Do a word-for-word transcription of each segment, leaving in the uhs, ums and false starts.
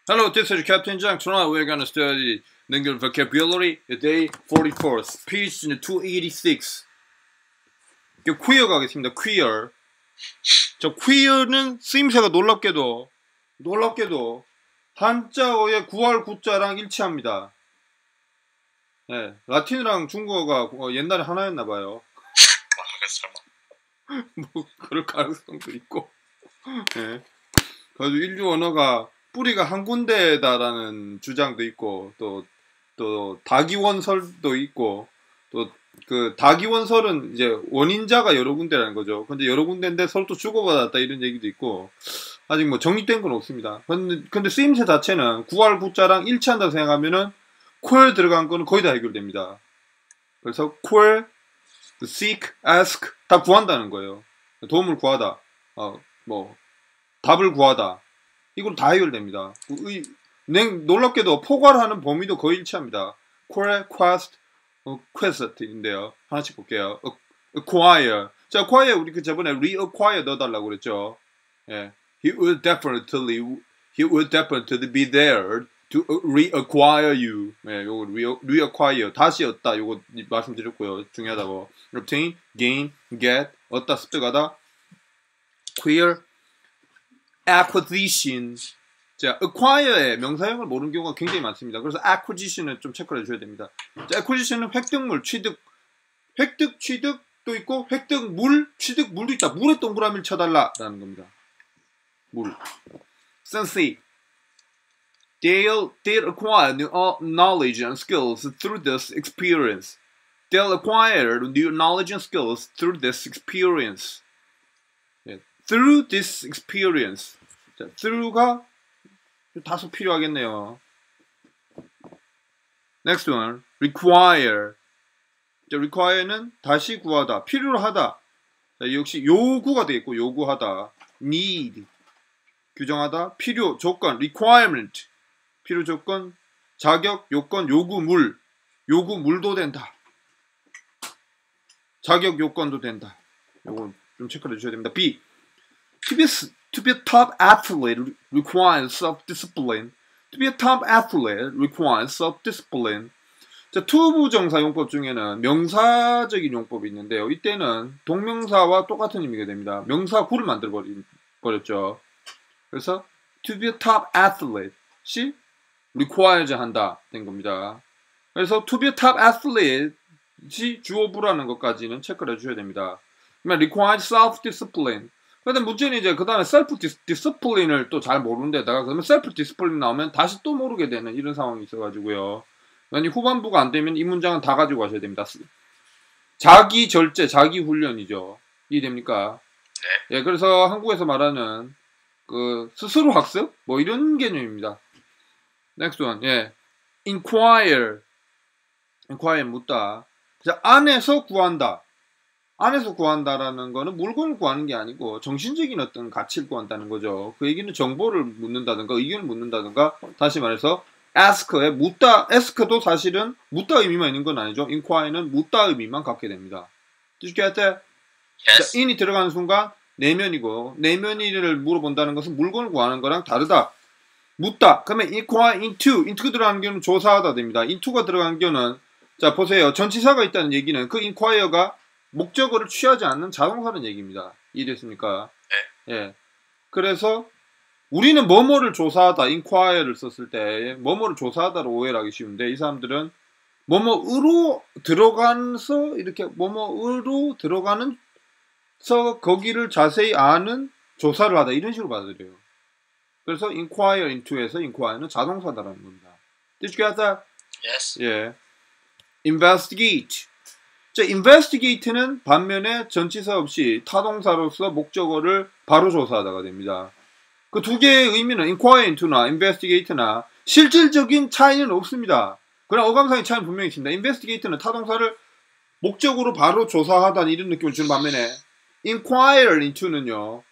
Hello, this is Captain Zhang. Tonight we're going to study English vocabulary, day forty-four, page two eighty-six. queer 가겠습니다. queer. 저 queer는 쓰임새가 놀랍게도 놀랍게도 한자어의 구할 구자랑 일치합니다. 네, 라틴어랑 중국어가 옛날에 하나였나봐요. 뭐 그럴 가능성도 있고. 네. 그래서 인류 언어가 뿌리가 한 군데다라는 주장도 있고, 또, 또, 다기원설도 있고, 또, 그, 다기원설은 이제 원인자가 여러 군데라는 거죠. 근데 여러 군데인데 서로 또 주고받았다 이런 얘기도 있고, 아직 뭐 정립된 건 없습니다. 근데, 근데 쓰임새 자체는 구할 구자랑 일치한다고 생각하면은, 콜 들어간 거는 거의 다 해결됩니다. 그래서 콜, seek, ask, 다 구한다는 거예요. 도움을 구하다, 어, 뭐, 답을 구하다. 이건 다 해결됩니다. 의, 냉, 놀랍게도 포괄하는 범위도 거의 일치합니다. query, quest, 어, quest인데요. 하나씩 볼게요. acquire. 자, acquire 우리 그 저번에 reacquire 넣어달라고 그랬죠. 예. He will definitely, he will definitely be there to reacquire you. 예, 요거 re, reacquire 다시 얻다. 요거 말씀드렸고요. 중요하다고. obtain, gain, get, 얻다, 습득하다. queer. acquisition. 자, acquire의 명사형을 모르는 경우가 굉장히 많습니다. 그래서 acquisition을 좀 체크를 해줘야 됩니다. 자, acquisition은 획득물, 취득, 획득, 취득도 있고, 획득물, 취득물도 있다. 물에 동그라미를 쳐달라라는 겁니다. 물. Sensei. They'll, they'll acquire new knowledge and skills through this experience. They'll acquire new knowledge and skills through this experience. Through this experience. 자, through가 다소 필요하겠네요. Next one. require. 자, require는 다시 구하다, 필요로 하다. 자, 역시 요구가 되겠고, 요구하다. need. 규정하다, 필요, 조건, requirement. 필요 조건, 자격, 요건, 요구물. 요구물도 된다. 자격 요건도 된다. 요거 좀 체크를 해주셔야 됩니다. B. To be, to be a top athlete requires self-discipline. To be a top athlete requires self-discipline. 자, 투부정사 용법 중에는 명사적인 용법이 있는데요. 이때는 동명사와 똑같은 의미가 됩니다. 명사 구를 만들어 버렸죠. 그래서 to be a top athlete이 requires 한다 된 겁니다. 그래서 to be a top athlete이 주어부라는 것까지는 체크를 해주셔야 됩니다. 그러면 requires self-discipline. 근데 문제는 이제 그 다음에 셀프 디스플린을 또 잘 모르는데다가 그러면 셀프 디스플린 나오면 다시 또 모르게 되는 이런 상황이 있어가지고요. 아니 후반부가 안 되면 이 문장은 다 가지고 가셔야 됩니다. 자기 절제, 자기 훈련이죠. 이해됩니까? 네. 예, 그래서 한국에서 말하는 그 스스로 학습 뭐 이런 개념입니다. Next one, 예, inquire, inquire 묻다. 자, 안에서 구한다. 안에서 구한다라는 거는 물건을 구하는 게 아니고 정신적인 어떤 가치를 구한다는 거죠. 그 얘기는 정보를 묻는다든가 의견을 묻는다든가, 다시 말해서 ask에 묻다, ask도 사실은 묻다 의미만 있는 건 아니죠. inquire는 묻다 의미만 갖게 됩니다. Did you get that? Yes. 자, in이 들어가는 순간 내면이고, 내면이를 물어본다는 것은 물건을 구하는 거랑 다르다. 묻다. 그러면 inquire into, into 들어가는 경우는 조사하다 됩니다. into가 들어가는 경우는, 자 보세요. 전치사가 있다는 얘기는 그 inquire가 목적어를 취하지 않는 자동사라는 얘기입니다. 이해됐습니까? 네. 예. 그래서 우리는 뭐뭐를 조사하다, inquire를 썼을 때 뭐뭐를 조사하다로 오해를 하기 쉬운데, 이 사람들은 뭐뭐으로 들어가서 이렇게 뭐뭐으로 들어가는 서 거기를 자세히 아는 조사를 하다 이런 식으로 받아들여요. 그래서 inquire into에서 inquire는 자동사다라는 겁니다. Did you get that? Yes. 예. investigate. 자, investigate는 반면에 전치사 없이 타동사로서 목적어를 바로 조사하다가 됩니다. 그 두 개의 의미는 inquire into나 investigate나 실질적인 차이는 없습니다. 그러나 어감상의 차이는 분명히 있습니다. investigate는 타동사를 목적으로 바로 조사하다는 이런 느낌을 주는 반면에 inquire into는요,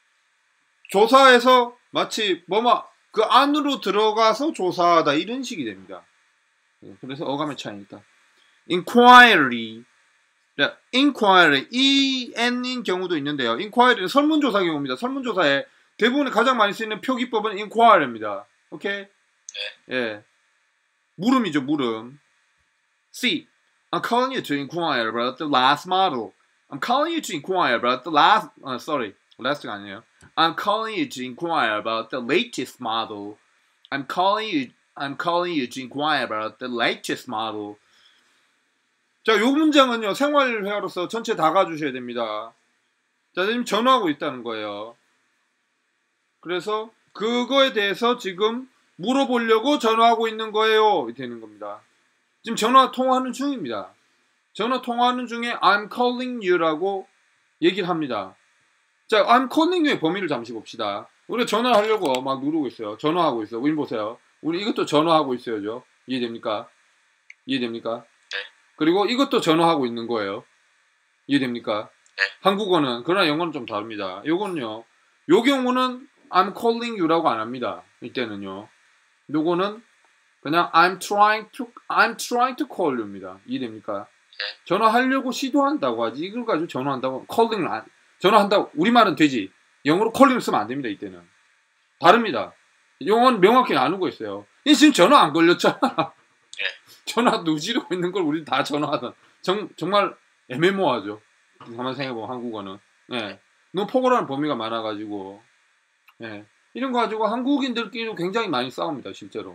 조사해서 마치 뭐뭐 그 안으로 들어가서 조사하다 이런 식이 됩니다. 그래서 어감의 차이니까. inquiry. 자, inquiry, en인 경우도 있는데요. inquiry는 설문조사 경우입니다. 설문조사에 대부분 가장 많이 쓰이는 표기법은 inquiry입니다. 오케이? 네. 예. 물음이죠, 물음. C. I'm calling you to inquire about the last model. I'm calling you to inquire about the last. Uh, sorry, last가 아니에요. I'm calling you to inquire about the latest model. I'm calling you. I'm calling you to inquire about the latest model. 자, 요 문장은요 생활회화로서 전체 다 가주셔야 됩니다. 자, 지금 전화하고 있다는 거예요. 그래서 그거에 대해서 지금 물어보려고 전화하고 있는 거예요. 되는 겁니다. 지금 전화 통화하는 중입니다. 전화 통화하는 중에 I'm calling you라고 얘기를 합니다. 자, I'm calling you의 범위를 잠시 봅시다. 우리가 전화하려고 막 누르고 있어요. 전화하고 있어요. 우리 보세요. 우리 이것도 전화하고 있어야죠. 이해됩니까? 이해됩니까? 네. 그리고 이것도 전화하고 있는 거예요. 이해됩니까? 네. 한국어는 그러나 영어는 좀 다릅니다. 요거는요. 요 경우는 I'm calling you라고 안 합니다. 이때는요. 요거는 그냥 I'm trying to I'm trying to call you입니다. 이해됩니까? 네. 전화하려고 시도한다고 하지 이걸 가지고 전화한다고 calling을 안 전화한다고 우리말은 되지. 영어로 calling을 쓰면 안 됩니다. 이때는. 다릅니다. 영어는 명확히 나누고 있어요. 이 지금 전화 안 걸렸잖아. 네. 전화 누지르고 있는 걸 우리 다 전화하던 정, 정말 애매모호하죠. 가만 생각해보면 한국어는. 예. 너무 포괄하는 범위가 많아가지고 예. 이런 거 가지고 한국인들끼리도 굉장히 많이 싸웁니다. 실제로.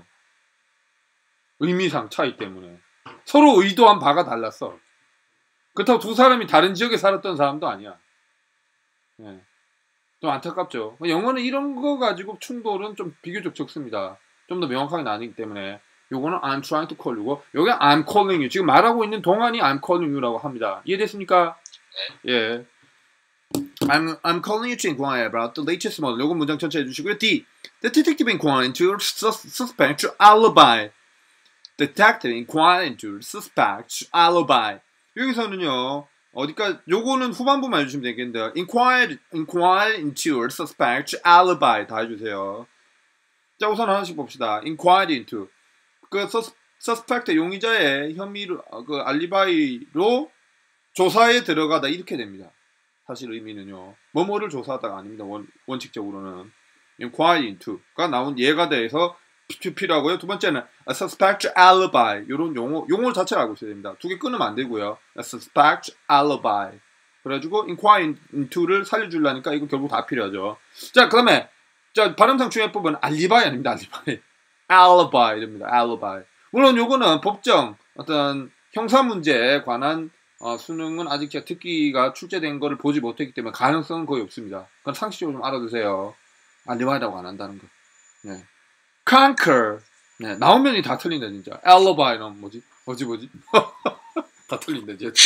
의미상 차이 때문에. 서로 의도한 바가 달랐어. 그렇다고 두 사람이 다른 지역에 살았던 사람도 아니야. 예. 좀 안타깝죠. 영어는 이런 거 가지고 충돌은 좀 비교적 적습니다. 좀 더 명확하게 나뉘기 때문에 요거는 I'm trying to call you고 여기 I'm calling you. 지금 말하고 있는 동안이 I'm calling you라고 합니다. 이해됐습니까? 네. 예. I'm, I'm calling you to inquire about the latest model. 요건 문장 전체 해주시고요. D. The detective inquired into your sus- suspect's alibi. Detective inquired into your suspect's alibi. 여기서는요. 어디까지 요거는 후반부만 해주시면 되겠는데요. Inquired, inquired into your suspect's alibi 다 해주세요. 자, 우선 하나씩 봅시다. Inquired into 그 suspect 용의자의 혐의를 그 알리바이로 조사에 들어가다 이렇게 됩니다. 사실 의미는요. 뭐뭐를 조사하다가 아닙니다. 원, 원칙적으로는 inquire into가 나온 예가 대해서 피피라고요. 두 번째는 a suspect alibi 이런 용어 용어 자체를 알고 있어야 됩니다. 두 개 끊으면 안 되고요. a suspect alibi 그래가지고 inquire into를 살려주려니까 이거 결국 다 필요하죠. 자, 그다음에 자 발음상 중요한 부분은 알리바이 아닙니다. 알리바이 alibi 이럽니다. alibi 물론 요거는 법정 어떤 형사 문제에 관한 어, 수능은 아직 제가 듣기가 출제된 거를 보지 못했기 때문에 가능성은 거의 없습니다. 그건 상식적으로 좀 알아두세요. 알리바이라고 안 한다는 거. 네. conquer. 네, 나오면이 다 틀린다 진짜. alibi는 뭐지? 뭐지 뭐지? 다 틀린다 진짜.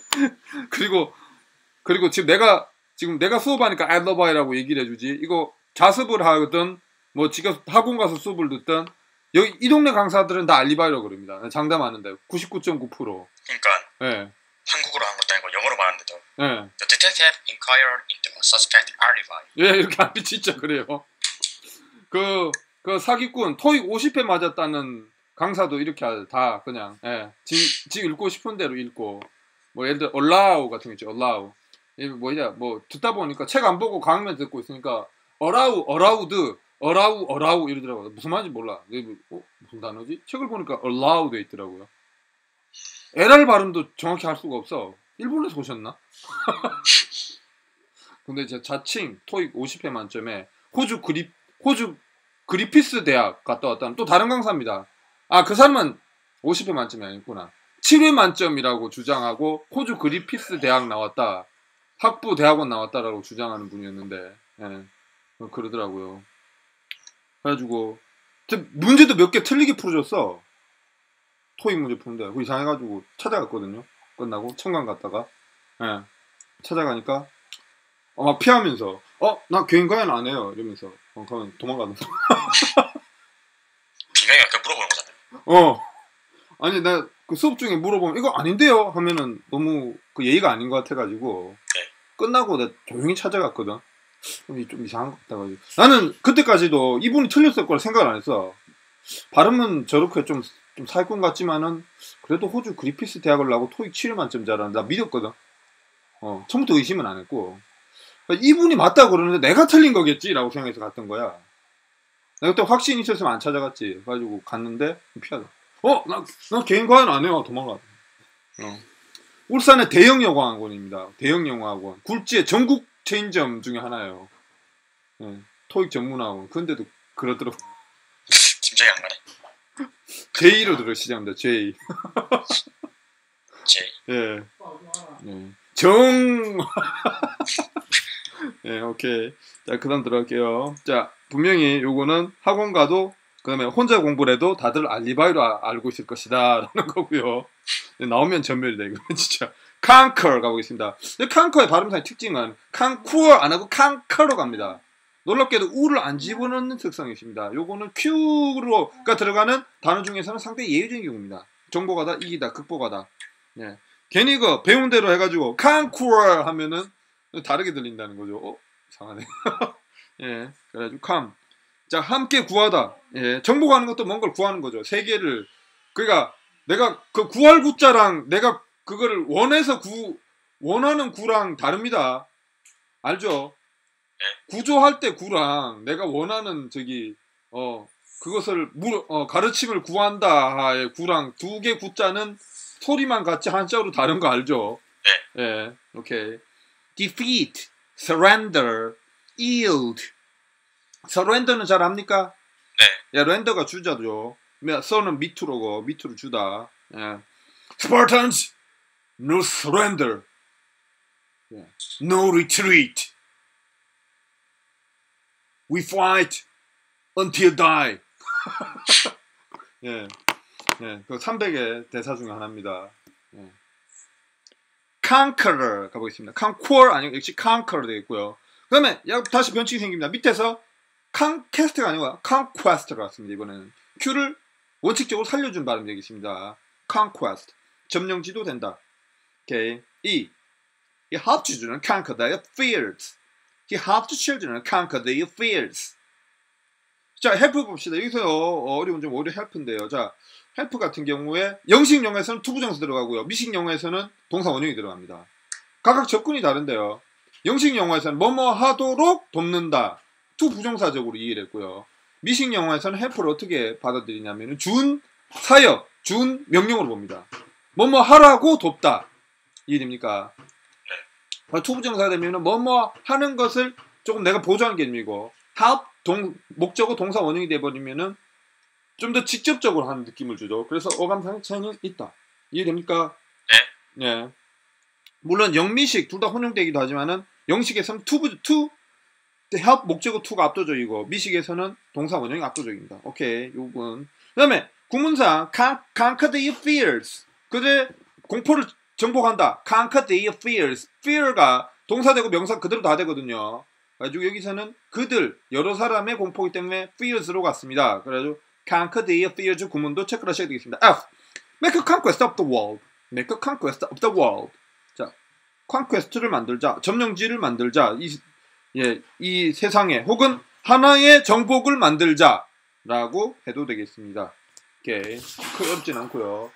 그리고 그리고 지금 내가 지금 내가 수업하니까 alibi라고 얘기를 해주지. 이거 자습을 하든 뭐 지금 학원 가서 수업을 듣든 여기 이 동네 강사들은 다 알리바이라고 그럽니다. 장담하는데 구십구 점 구 퍼센트. 그러니까 네. 한국어로 한 것도 아니고 영어로 말하는데도 네. The detective inquired into a suspect alibi. 예, 이렇게 하면 진짜 그래요. 그, 그 사기꾼 토익 오십 회 맞았다는 강사도 이렇게 다 그냥 예, 지, 지 읽고 싶은 대로 읽고 뭐 예를 들어 allow 같은 거 있죠. allow. 뭐냐 뭐 듣다 보니까 책 안 보고 강의만 듣고 있으니까 allow, allowed, allow, allow 이러더라고요. 무슨 말인지 몰라. 어? 무슨 단어지? 책을 보니까 allow 돼 있더라고요. 에랄 발음도 정확히 할 수가 없어. 일본에서 오셨나? 근데 제 자칭 토익 오십 회 만점에 호주 그리 호주 그리피스 대학 갔다 왔다는 또 다른 강사입니다. 아, 그 사람은 오십 회 만점이 아니구나. 칠 회 만점이라고 주장하고 호주 그리피스 대학 나왔다. 학부 대학원 나왔다라고 주장하는 분이었는데 예, 그러더라고요. 그래가지고 문제도 몇 개 틀리게 풀어줬어. 토익 문제 푸는데 그 이상해가지고 찾아갔거든요. 끝나고 청강 갔다가 예, 찾아가니까 어, 막 피하면서 어? 나 개인과외는 안 해요 이러면서 어, 그러면 도망가는 분명히 아까 물어보는 거잖아요. 어 아니 나 그 수업 중에 물어보면 이거 아닌데요 하면은 너무 그 예의가 아닌 것 같아가지고 네. 끝나고 내가 조용히 찾아갔거든. 좀 이상한 것 같아가지고 나는 그때까지도 이분이 틀렸을 거라 생각을 안 했어. 발음은 저렇게 좀, 좀 사기꾼 같지만은 그래도 호주 그리피스 대학을 나오고 토익 칠 회 만점 잘하는데 나 믿었거든. 어, 처음부터 의심은 안 했고 이분이 맞다고 그러는데 내가 틀린 거겠지 라고 생각해서 갔던 거야. 내가 그때 확신이 있었으면 안 찾아갔지. 그래가지고 갔는데 피하다. 어, 나, 나 개인 과외는 안 해요. 도망가. 어. 울산의 대형 영어학원입니다. 대형 영어학원. 굴지의 전국 체인점 중에 하나예요. 네. 토익 전문학원. 근데도 그러더라고. 심장이 안 가네. 제이로 들어 시작합니다. 제이. 제이. 예. 네. 정. 예, 오케이. 자, 그 다음 들어갈게요. 자, 분명히 요거는 학원 가도, 그 다음에 혼자 공부를 해도 다들 알리바이로 아, 알고 있을 것이다. 라는 거고요. 네, 나오면 전멸이다, 이거. 진짜. conquer 가보겠습니다. 근데 conquer의 발음상의 특징은 conquer 안 하고 conquer로 갑니다. 놀랍게도 우를 안 집어넣는 특성이 있습니다. 요거는 Q가 들어가는 단어 중에서는 상당히 예외적인 경우입니다. 정보가다, 이기다, 극복하다. 예. 괜히 그 배운 대로 해가지고 conquer 하면은 다르게 들린다는 거죠. 어? 이상하네. 예. 그래가지고 come. 자, 함께 구하다. 예. 정복하는 것도 뭔가를 구하는 거죠. 세계를. 그러니까 내가 그 구할 구자랑 내가 그거를 원해서 구 원하는 구랑 다릅니다. 알죠? 구조할 때 구랑 내가 원하는 저기 어 그것을 물, 어, 가르침을 구한다의 구랑 두 개 구자는 소리만 같이 한자로 다른 거 알죠? 네. 예. 오케이. defeat, surrender, yield. surrender는 잘 압니까? 네. 야, 렌더가 주자죠. 서는 밑으로고 밑으로 주다. 예. Spartans, no surrender, 예. no retreat. We fight until die. 예, 예, 그 삼백의 대사 중에 하나입니다. 예. conqueror 가보겠습니다. conquer 아니고 역시 conqueror 되겠고요. 그 다음에 다시 변칙이 생깁니다. 밑에서 conquest가 아니고 conquest가 왔습니다. 이번에는 Q를 원칙적으로 살려준 발음이 되겠습니다. conquest 점령지도 된다. 오케이. E He helped children conquer their fears. He helped children conquer their fears. 자, help 봅시다. 여기서 어려운 좀 오히려 help인데요. 자, help 같은 경우에 영식 용어에서는 투부정사 들어가고요. 미식 용어에서는 동사 원형이 들어갑니다. 각각 접근이 다른데요. 영식 용어에서는 뭐뭐 하도록 돕는다. 투부정사적으로 이해를 했고요. 미식 용어에서는 help를 어떻게 받아들이냐면 준 사역, 준 명령으로 봅니다. 뭐뭐 하라고 돕다. 이해됩니까? 투부정사가 되면은 뭐뭐 하는 것을 조금 내가 보조하는 개념이고 help 동, 목적어 동사 원형이 돼버리면은 좀 더 직접적으로 하는 느낌을 주죠. 그래서 어감상의 차이는 있다. 이해됩니까? 네. 예. 물론 영미식 둘 다 혼용되기도 하지만은 영식에서는 투부 투 help 목적어 투가 압도적이고 미식에서는 동사 원형이 압도적입니다. 오케이, 요건. 그다음에 구문상 conquer their fears. 그들의 공포를 정복한다. conquer their fears. fear가 동사되고 명사 그대로 다 되거든요. 그래가지고 여기서는 그들 여러 사람의 공포이기 때문에 fears로 갔습니다. 그래가지고 conquer their fears 구문도 체크를 하셔야 되겠습니다. F. Make a conquest of the world. Make a conquest of the world. 자, conquest를 만들자. 점령지를 만들자. 이, 예, 이 세상에 혹은 하나의 정복을 만들자라고 해도 되겠습니다. 오케이. 크게 어렵진 않고요.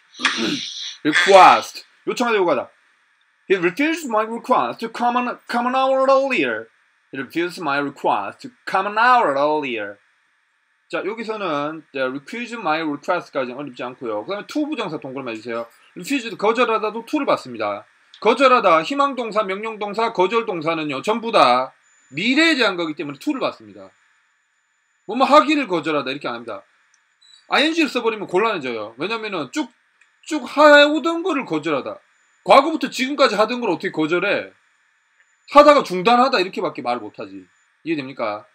request. 요청하려고 하다. He refused my request to come an, come an hour earlier. He refused my request to come an hour earlier. 자, 여기서는 refuse my request까지는 어렵지 않고요. 그 다음에 to 부정사 동그라미 해주세요. refused 거절하다도 to를 받습니다. 거절하다, 희망동사, 명령동사, 거절동사는요. 전부 다 미래에 대한 거기 때문에 to를 받습니다. 뭐뭐 하기를 거절하다 이렇게 안 합니다. ing를 써버리면 곤란해져요. 왜냐면은 쭉, 쭉 해오던 거를 거절하다. 과거부터 지금까지 하던 걸 어떻게 거절해? 하다가 중단하다 이렇게밖에 말을 못하지. 이해됩니까?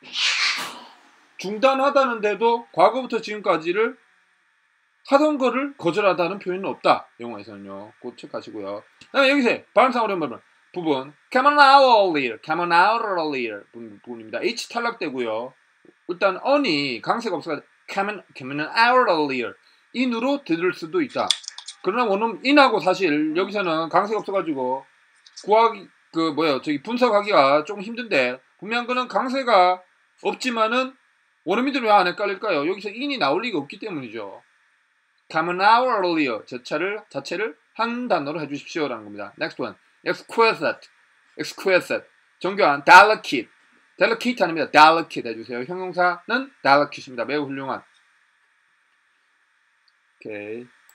중단하다는데도 과거부터 지금까지를 하던 거를 거절하다는 표현은 없다. 영어에서는요. 꼭 체크하시고요. 그 다음에 여기서 발음상으로 한번 부분 come an hour earlier, come an hour earlier 부분입니다. H 탈락되고요. 일단 on이 강세가 없어서 come an, come an hour earlier in으로 들을 수도 있다. 그러나 원음 in하고 사실 여기서는 강세가 없어가지고 구하기 그 뭐야 저기 분석하기가 조금 힘든데 분명한 거는 강세가 없지만은 원어민들은 왜 안 헷갈릴까요? 여기서 in이 나올 리가 없기 때문이죠. come an hour earlier 자체를 자체를 한 단어로 해주십시오라는 겁니다. Next one, exquisite, exquisite 정교한, delicate, delicate 아닙니다. delicate 해주세요. 형용사는 delicate입니다. 매우 훌륭한. 오케이.